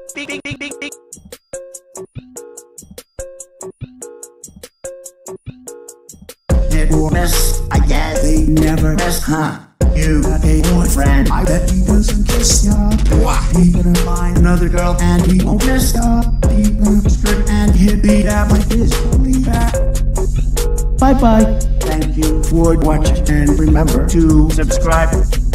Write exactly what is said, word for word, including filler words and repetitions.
Big, big, big, big, big. It will miss, I guess. They never miss, huh? You got a boyfriend, I bet he doesn't kiss ya. Why? He gonna find another girl and he won't miss ya. He gonna strip and he'll be that like this. Only that. Bye bye. Thank you for watching and remember to subscribe.